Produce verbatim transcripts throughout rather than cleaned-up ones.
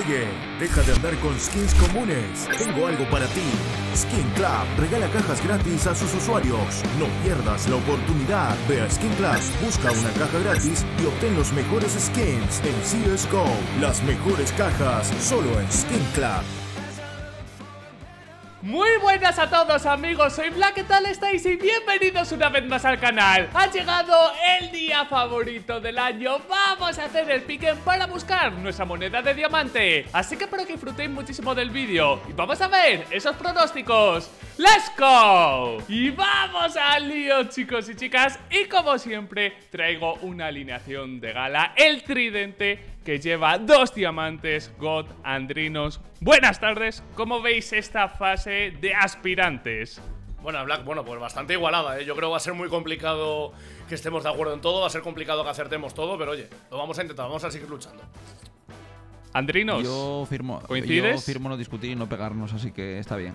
Oye, deja de andar con skins comunes. Tengo algo para ti. Skin Club regala cajas gratis a sus usuarios. No pierdas la oportunidad. Ve a Skin Club, busca una caja gratis y obtén los mejores skins en C S G O. Las mejores cajas solo en Skin Club. Muy buenas a todos amigos, soy Black, ¿qué tal estáis? Y bienvenidos una vez más al canal. Ha llegado el día favorito del año. Vamos a hacer el piquen para buscar nuestra moneda de diamante. Así que espero que disfrutéis muchísimo del vídeo y vamos a ver esos pronósticos. ¡Let's go! Y vamos al lío, chicos y chicas. Y como siempre traigo una alineación de gala, el tridente que lleva dos diamantes, God, Andrinos. Buenas tardes, ¿cómo veis esta fase de aspirantes? Bueno, Black, bueno, pues bastante igualada, ¿eh? Yo creo que va a ser muy complicado que estemos de acuerdo en todo, va a ser complicado que acertemos todo, pero oye, lo vamos a intentar, vamos a seguir luchando. Andrinos, yo firmo, ¿coincides? Yo firmo no discutir y no pegarnos, así que está bien.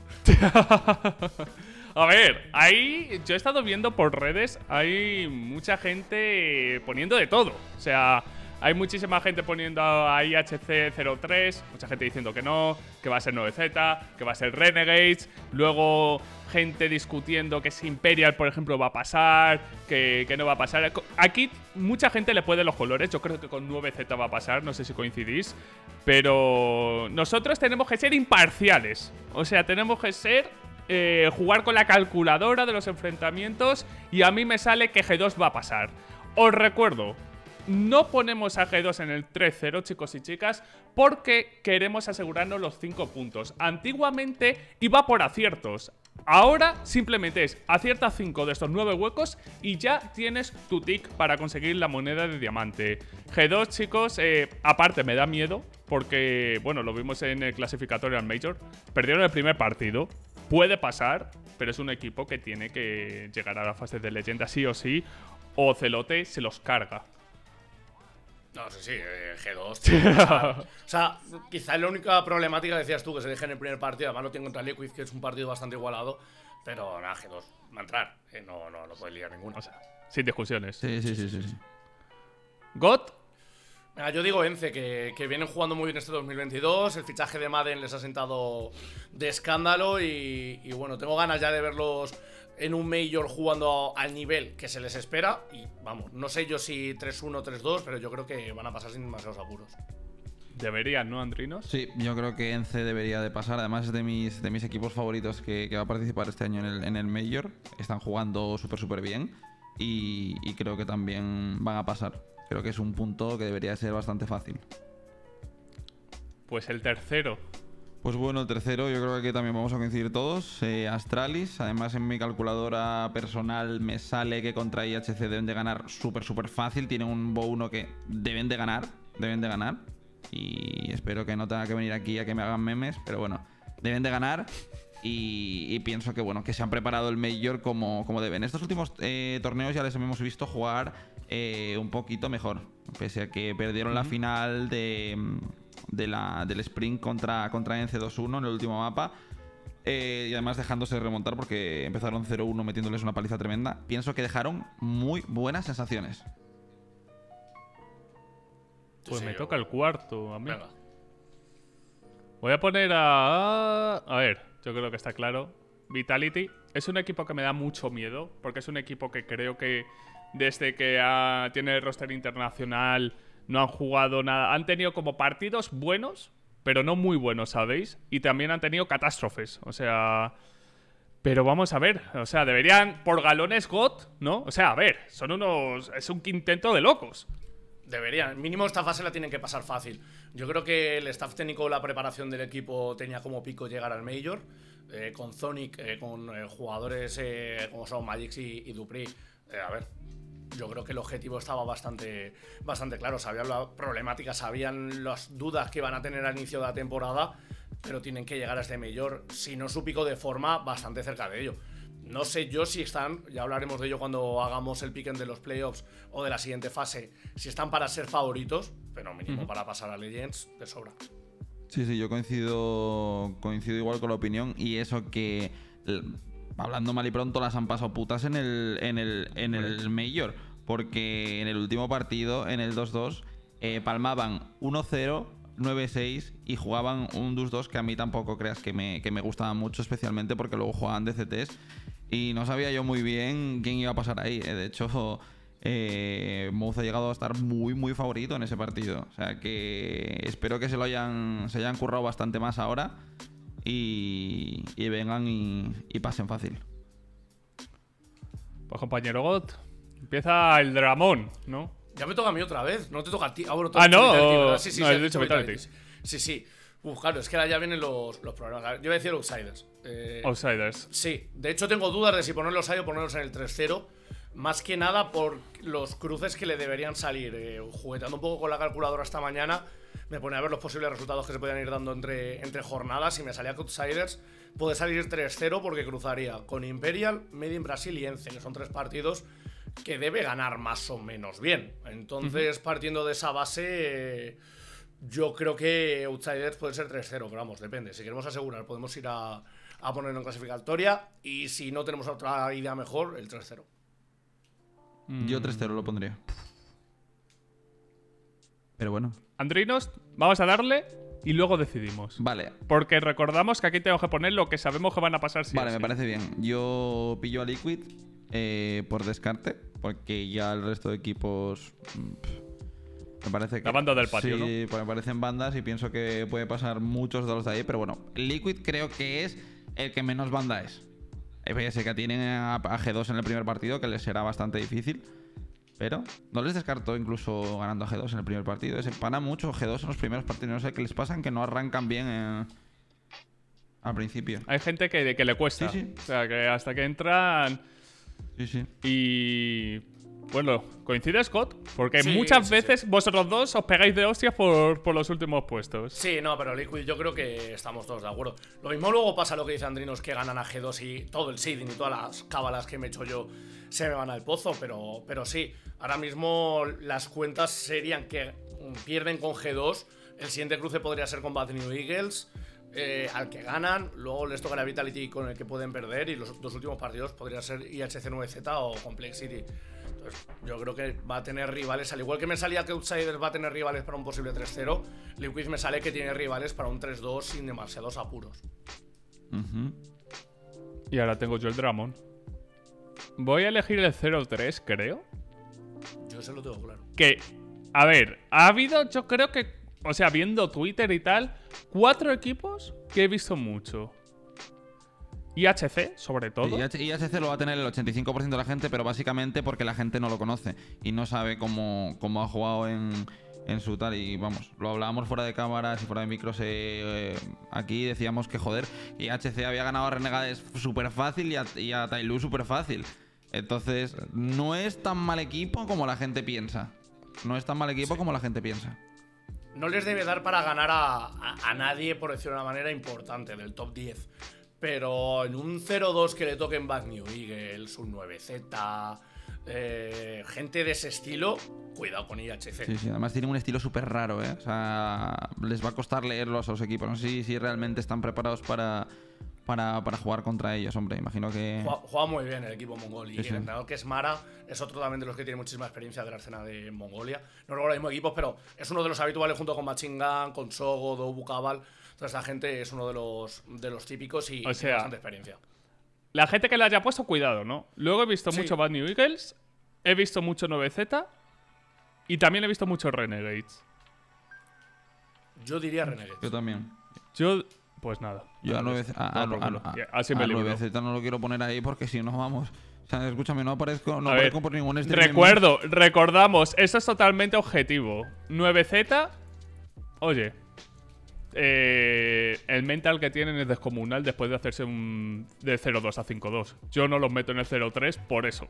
A ver, ahí yo he estado viendo por redes, hay mucha gente poniendo de todo. O sea, hay muchísima gente poniendo a I H C cero tres, mucha gente diciendo que no, que va a ser nueve Z, que va a ser Renegades. Luego gente discutiendo que si Imperial, por ejemplo, va a pasar, que, que no va a pasar. Aquí mucha gente le puede los colores, yo creo que con nueve Z va a pasar, no sé si coincidís. Pero nosotros tenemos que ser imparciales, o sea, tenemos que ser... Eh, jugar con la calculadora de los enfrentamientos y a mí me sale que G dos va a pasar. Os recuerdo, no ponemos a G dos en el tres cero, chicos y chicas, porque queremos asegurarnos los cinco puntos. Antiguamente iba por aciertos. Ahora simplemente es acierta cinco de estos nueve huecos y ya tienes tu tick para conseguir la moneda de diamante. G dos, chicos, eh, aparte me da miedo porque, bueno, lo vimos en el clasificatorio al Major. Perdieron el primer partido. Puede pasar, pero es un equipo que tiene que llegar a la fase de leyenda sí o sí, o Celote se los carga. No, sí, sí, eh, G dos, tío, o, sea, o sea, quizá la única problemática, decías tú, que se deje en el primer partido. Además lo tiene contra Liquid, que es un partido bastante igualado. Pero nada, G dos va a entrar, eh, no, no, no puede liar ninguno. O sea, sin discusiones. Sí, sí, sí, sí, sí. God. Mira, yo digo Ence, que, que vienen jugando muy bien este dos mil veintidós. El fichaje de Madden les ha sentado de escándalo. Y, y bueno, tengo ganas ya de verlos en un Major jugando al nivel que se les espera. Y vamos, no sé yo si tres uno, tres dos, pero yo creo que van a pasar sin demasiados apuros. Deberían, ¿no, Andrinos? Sí, yo creo que Ence debería de pasar. Además es de mis, de mis equipos favoritos que, que va a participar este año en el, en el Major. Están jugando súper, súper bien. Y, y creo que también van a pasar. Creo que es un punto que debería ser bastante fácil. Pues el tercero. Pues bueno, el tercero yo creo que aquí también vamos a coincidir todos. eh, Astralis, además en mi calculadora personal me sale que contra I H C deben de ganar súper súper fácil. Tienen un Bo uno que deben de ganar, deben de ganar. Y espero que no tenga que venir aquí a que me hagan memes, pero bueno, deben de ganar. Y, y pienso que bueno, que se han preparado el Major como, como deben. Estos últimos eh, torneos ya les hemos visto jugar eh, un poquito mejor, pese a que perdieron uh-huh. la final de, de la, del Sprint contra, contra Ence dos uno en el último mapa. Eh, y además dejándose remontar porque empezaron cero uno metiéndoles una paliza tremenda. Pienso que dejaron muy buenas sensaciones. Pues sí, me yo... toca el cuarto a mí. Venga. Voy a poner a... A ver, yo creo que está claro. Vitality es un equipo que me da mucho miedo, porque es un equipo que creo que desde que ha, tiene el roster internacional no han jugado nada. Han tenido como partidos buenos, pero no muy buenos, ¿sabéis? Y también han tenido catástrofes, o sea... Pero vamos a ver, o sea, deberían por galones God, ¿no? O sea, a ver, son unos... es un quinteto de locos. Deberían, mínimo esta fase la tienen que pasar fácil. Yo creo que el staff técnico, la preparación del equipo tenía como pico llegar al Major. eh, Con Zonic, eh, con eh, jugadores eh, como son Magix y, y Dupri. eh, A ver, yo creo que el objetivo estaba bastante, bastante claro. Sabían la problemática, sabían las dudas que iban a tener al inicio de la temporada, pero tienen que llegar a este Major, si no su pico de forma, bastante cerca de ello. No sé yo si están, ya hablaremos de ello cuando hagamos el piquen de los playoffs o de la siguiente fase, si están para ser favoritos, pero mínimo uh-huh. para pasar a Legends de sobra. Sí, sí, yo coincido coincido igual con la opinión. Y eso que, hablando mal y pronto, las han pasado putas en el, en el, en el Major. Porque en el último partido, en el dos dos, eh, palmaban uno cero nueve seis y jugaban un Dus dos que a mí tampoco creas que me, que me gustaba mucho, especialmente porque luego jugaban D C Ts y no sabía yo muy bien quién iba a pasar ahí. De hecho, eh, Mouz ha llegado a estar muy, muy favorito en ese partido. O sea que espero que se lo hayan, se hayan currado bastante más ahora y, y vengan y, y pasen fácil. Pues compañero God, empieza el Dramón, ¿no? Ya me toca a mí otra vez, no te toca a ti. Ah, bueno, Ah, no, Vitality, ¿verdad? Sí, sí, no, sí, has dicho Vitality. Sí, sí. Uf, claro, es que ahora ya vienen los, los problemas. A ver, yo voy a decir Outsiders. Eh, Outsiders. Sí, de hecho tengo dudas de si ponerlos ahí o ponerlos en el tres cero. Más que nada por los cruces que le deberían salir. Eh, jugueteando un poco con la calculadora esta mañana, me pone a ver los posibles resultados que se podían ir dando entre, entre jornadas y me salía que Outsiders puede salir tres cero porque cruzaría con Imperial, Made in Brasil y Ence, que son tres partidos que debe ganar más o menos bien. Entonces, uh-huh. partiendo de esa base, eh, yo creo que Outsiders puede ser tres cero, pero vamos, depende. Si queremos asegurar, podemos ir a, a ponerlo en clasificatoria y si no tenemos otra idea mejor, el tres cero. Yo tres cero lo pondría. Pero bueno. Andrinos, vamos a darle y luego decidimos. Vale. Porque recordamos que aquí tenemos que poner lo que sabemos que van a pasar si Vale, así. Me parece bien. Yo pillo a Liquid eh, por descarte, porque ya el resto de equipos pff, me parece que... La banda del patio, sí, ¿no? Pues me parecen bandas y pienso que puede pasar muchos de los de ahí, pero bueno, Liquid creo que es el que menos banda es. Sé que tienen a G dos en el primer partido, que les será bastante difícil. Pero no les descarto incluso ganando a G dos en el primer partido. Se empana mucho G dos en los primeros partidos. No sé qué les pasan, que no arrancan bien en... al principio. Hay gente que, que le cuesta. Sí, sí. O sea, que hasta que entran... Sí, sí. Y... Bueno, coincide Scott, porque Sí, muchas sí, veces sí. vosotros dos os pegáis de hostias por, por los últimos puestos. Sí, no, pero Liquid yo creo que estamos todos de acuerdo. Lo mismo luego pasa lo que dice Andrinos, que ganan a G dos y todo el seeding y todas las cábalas que me he hecho yo se me van al pozo, pero, pero sí, ahora mismo las cuentas serían que pierden con G dos, el siguiente cruce podría ser con Bad New Eagles, eh, al que ganan, luego les toca la Vitality con el que pueden perder y los dos últimos partidos podría ser I H C nueve Z o Complexity. Entonces, yo creo que va a tener rivales, al igual que me salía que Outsiders va a tener rivales para un posible tres cero, Liquid me sale que tiene rivales para un tres dos sin demasiados apuros. Uh-huh. Y ahora tengo yo el Dramón. Voy a elegir el cero tres, creo. Yo se lo tengo claro. Que, a ver, ha habido, yo creo que, o sea, viendo Twitter y tal, cuatro equipos que he visto mucho. I H C, sobre todo. I H C lo va a tener el ochenta y cinco por ciento de la gente, pero básicamente porque la gente no lo conoce y no sabe cómo, cómo ha jugado en, en su tal. Y vamos, lo hablábamos fuera de cámaras y fuera de micros. Eh, aquí decíamos que, joder, I H C había ganado a Renegades súper fácil y a, y a Tyloo súper fácil. Entonces, no es tan mal equipo como la gente piensa. No es tan mal equipo sí. como la gente piensa. No les debe dar para ganar a, a, a nadie, por decirlo de una manera importante, del top diez. Pero en un cero dos que le toquen Bad New Eagles, un nueve Z, eh, gente de ese estilo, cuidado con I H C. Sí, sí, además tienen un estilo súper raro, ¿eh? O sea, les va a costar leerlos a los equipos. No sé si, si realmente están preparados para, para, para jugar contra ellos, hombre. Imagino que... Juega, juega muy bien el equipo mongol. Y sí, sí. el entrenador que es Mara es otro también de los que tiene muchísima experiencia de la escena de Mongolia. No recuerdo los mismos equipos, pero es uno de los habituales junto con Machine Gun, con Sogo, Dobu Cabal. Toda esta gente es uno de los, de los típicos y o sea, tiene bastante experiencia. La gente que le haya puesto, cuidado, ¿no? Luego he visto sí. mucho Bad New Eagles, he visto mucho nueve Z y también he visto mucho Renegades. Yo diría Renegades. Yo también. Yo, pues nada. Yo a nueve Z no lo quiero poner ahí porque si no, vamos... O sea, escúchame, no aparezco, no aparezco por ningún stream. Recuerdo, recordamos, eso es totalmente objetivo. nueve Z, oye... Eh, el mental que tienen es descomunal después de hacerse un de cero dos a cinco dos. Yo no los meto en el cero tres por eso.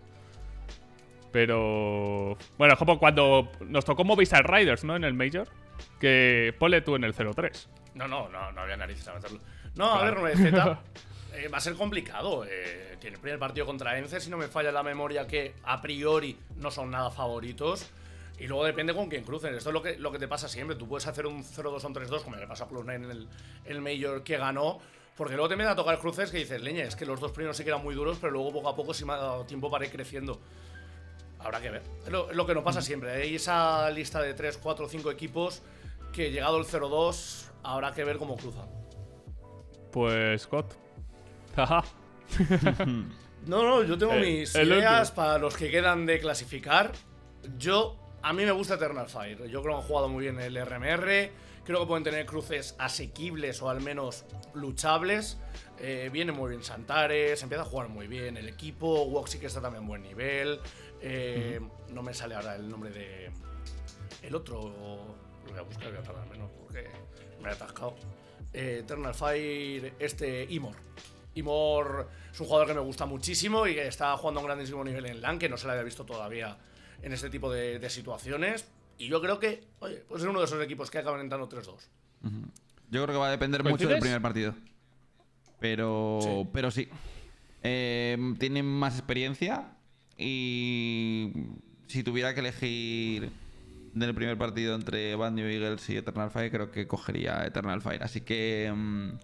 Pero... Bueno, es como cuando nos tocó Movistar Riders, ¿no? En el Major. Que ponle tú en el cero tres. No, no, no, no había narices a meterlo. No, a ver, nueve Z eh, va a ser complicado. Eh, tiene el primer partido contra Ence, si no me falla la memoria, que a priori no son nada favoritos. Y luego depende con quién crucen. Esto es lo que, lo que te pasa siempre. Tú puedes hacer un cero dos o un tres dos, como le pasó a Cloud nueve en el, el Major que ganó. Porque luego te empiezan a tocar cruces que dices, leña, es que los dos primeros sí que eran muy duros, pero luego poco a poco sí me ha dado tiempo para ir creciendo. Habrá que ver. Es lo, es lo que nos pasa siempre. Hay esa lista de tres, cuatro, cinco equipos que llegado el cero dos habrá que ver cómo cruzan. Pues Scott. Jaja. No, no, yo tengo Eh, mis el ideas último. para los que quedan de clasificar. Yo, a mí me gusta Eternal Fire. Yo creo que han jugado muy bien el R M R. Creo que pueden tener cruces asequibles o al menos luchables. Eh, viene muy bien Santares, empieza a jugar muy bien el equipo. Woxy que está también en buen nivel. Eh, uh-huh. No me sale ahora el nombre de. El otro. Lo voy a buscar, voy a tardar menos porque me he atascado. Eh, Eternal Fire, este Imor. Imor es un jugador que me gusta muchísimo y que está jugando a un grandísimo nivel en LAN, que no se le había visto todavía en este tipo de, de situaciones. Y yo creo que, oye, pues es uno de esos equipos que acaban entrando tres dos. Uh-huh. Yo creo que va a depender mucho ¿Coincides? del primer partido. Pero sí. Pero sí. Eh, tienen más experiencia y si tuviera que elegir del primer partido entre Bad New Eagles y Eternal Fire, creo que cogería Eternal Fire. Así que um,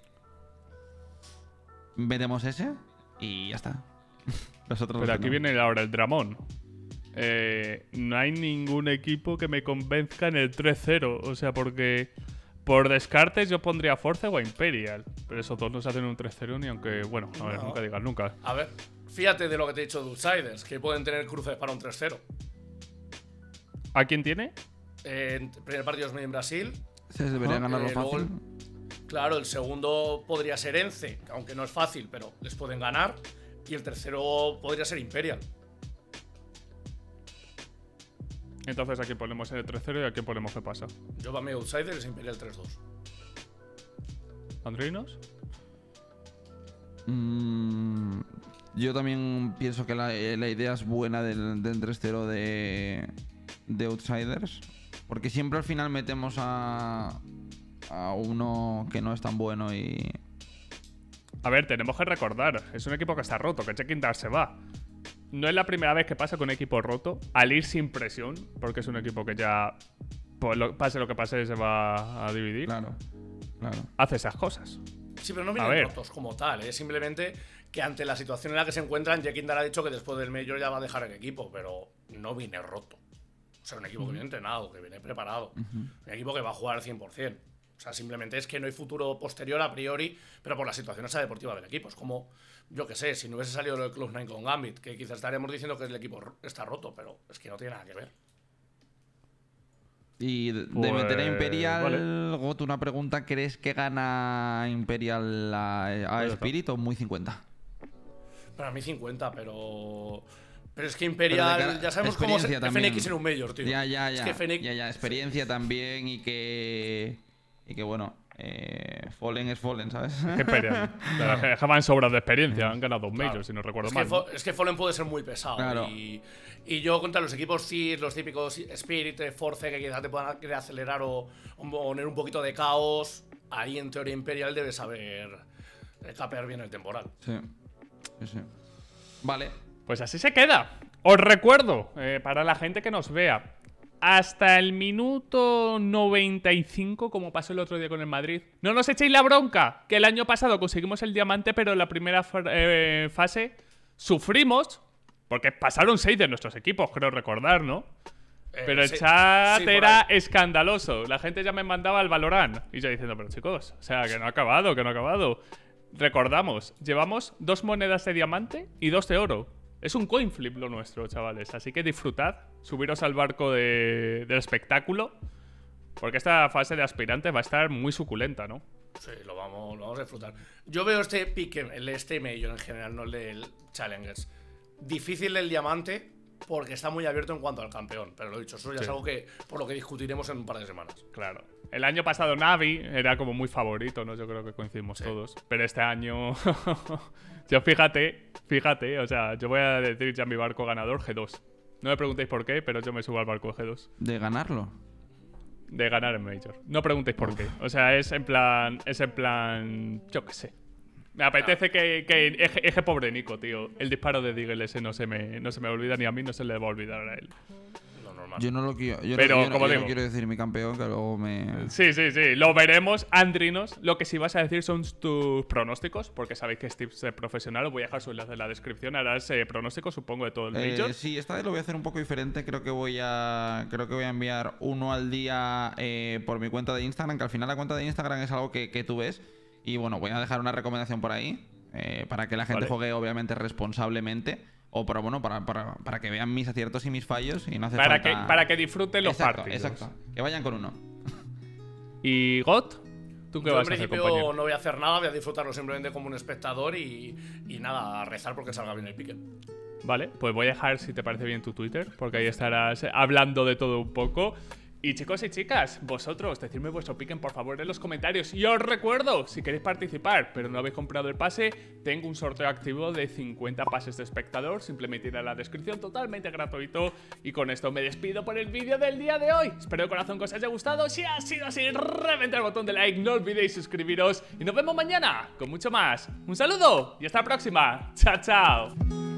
metemos ese y ya está. Los otros Pero dos aquí no. viene ahora el dramón. Eh, no hay ningún equipo que me convenzca en el tres cero. O sea, porque por descartes yo pondría Force o a Imperial. Pero esos dos no se hacen un tres cero ni aunque, bueno, a ver, No. nunca digas nunca. A ver, fíjate de lo que te he dicho de Outsiders, que pueden tener cruces para un tres cero. ¿A quién tiene? Eh, el primer partido es en Brasil. Se debería Ajá. ganarlo Eh, luego fácil. el- Claro, el segundo podría ser Ence, aunque no es fácil, pero les pueden ganar. Y el tercero podría ser Imperial. Entonces aquí ponemos el tres cero y aquí ponemos qué pasa. Yo para mí Outsiders es Imperial tres dos. ¿Andrinos? Mm, yo también pienso que la, eh, la idea es buena del, del tres cero de, de Outsiders. Porque siempre al final metemos a, a uno que no es tan bueno y... A ver, tenemos que recordar, es un equipo que está roto, que Checking Dark se va. No es la primera vez que pasa con un equipo roto, al ir sin presión, porque es un equipo que ya, pues lo- pase lo que pase, se va a dividir. Claro, claro. Hace esas cosas. Sí, pero no A vienen ver. rotos como tal, ¿eh? Simplemente que ante la situación en la que se encuentran, Jekindar ha dicho que después del Major ya va a dejar el equipo, pero no viene roto. O sea, un equipo que viene entrenado, que viene preparado. Un equipo que va a jugar al cien por cien. O sea, simplemente es que no hay futuro posterior a priori, pero por la situación esa deportiva del equipo. Es como, yo qué sé, si no hubiese salido lo de Cloud nine con Gambit, que quizás estaríamos diciendo que el equipo ro- está roto, pero es que no tiene nada que ver. Y de, de Pues, meter a Imperial, vale. Goto, una pregunta. ¿Crees que gana Imperial a, a Pues ya Spirit o muy cincuenta? Para mí cincuenta, pero... Pero es que Imperial, Pero de cara- ya sabemos cómo es experiencia F también. N X en un Major, tío. Ya, ya, ya. Es que F N X... Ya, ya. Experiencia también y que... Y que bueno, eh, Fallen es Fallen, ¿sabes? ¿Qué Imperial? Que van sobras de experiencia, han ganado dos majors, Claro. si no recuerdo es mal. Que ¿no? Fo- es que Fallen puede ser muy pesado. Claro. Y, y yo contra los equipos C I S, los típicos Spirit, Force, que quizás te puedan querer acelerar o, o poner un poquito de caos, ahí en teoría Imperial debe saber eh, capear bien el temporal. Sí. Sí, sí. Vale. Pues así se queda. Os recuerdo, eh, para la gente que nos vea, hasta el minuto noventa y cinco, como pasó el otro día con el Madrid, no nos echéis la bronca, que el año pasado conseguimos el diamante, pero en la primera fa- eh, fase sufrimos, porque pasaron seis de nuestros equipos, creo recordar, ¿no? Eh, Pero el sí- chat sí, por era ahí. escandaloso. La gente ya me mandaba al Valorant. Y yo diciendo, pero chicos, o sea, que no ha acabado, que no ha acabado. Recordamos, llevamos dos monedas de diamante y dos de oro. Es un coin flip lo nuestro, chavales. Así que disfrutad, subiros al barco de- del espectáculo. Porque esta fase de aspirantes va a estar muy suculenta, ¿no? Sí, lo vamos, lo vamos a disfrutar. Yo veo este pick, el este Major en general, no el del Challengers. Difícil el diamante porque está muy abierto en cuanto al campeón. Pero lo dicho, eso ya Sí. es algo que por lo que discutiremos en un par de semanas. Claro. El año pasado Navi era como muy favorito, ¿no? Yo creo que coincidimos Sí. todos. Pero este año... yo fíjate, fíjate, o sea, yo voy a decir ya mi barco ganador G dos. No me preguntéis por qué, pero yo me subo al barco G dos. De ganarlo. De ganar en Major. No preguntéis por qué. O sea, es en plan... Es en plan... Yo qué sé. Me apetece que, que eje, eje pobre Nico, tío. El disparo de Deagle ese no se, me, no se me olvida ni a mí, no se le va a olvidar a él. Lo normal. normal. Yo no lo quiero, yo Pero, no, yo no- como yo no digo- quiero decir mi campeón, que luego me... Sí, sí, sí, lo veremos, Andrinos. Lo que sí vas a decir son tus pronósticos, porque sabéis que es tips de profesional. Os voy a dejar su enlace en la descripción. Harás eh, pronósticos, supongo, de todo el Eh, Major. sí, esta vez lo voy a hacer un poco diferente. Creo que voy a creo que voy a enviar uno al día eh, por mi cuenta de Instagram, que al final la cuenta de Instagram es algo que, que tú ves. Y bueno, voy a dejar una recomendación por ahí eh, para que la gente Vale. juegue obviamente responsablemente. O para, bueno, para, para, para que vean mis aciertos y mis fallos y no hace Para falta... que, para que disfruten los exacto, partidos. Exacto, que vayan con uno. ¿Y Got? ¿Tú qué Yo en vas a hacer, principio compañero? no voy a hacer nada, voy a disfrutarlo simplemente como un espectador y, y nada, a rezar porque salga bien el pique. Vale, pues voy a dejar, si te parece bien, tu Twitter, porque ahí estarás hablando de todo un poco. Y chicos y chicas, vosotros, decidme vuestro piquen por favor en los comentarios. Y os recuerdo, si queréis participar, pero no habéis comprado el pase, tengo un sorteo activo de cincuenta pases de espectador. Simplemente ir a la descripción, totalmente gratuito. Y con esto me despido por el vídeo del día de hoy. Espero de corazón que os haya gustado. Si ha sido así, reventad el botón de like, no olvidéis suscribiros. Y nos vemos mañana con mucho más. Un saludo y hasta la próxima. Chao, chao.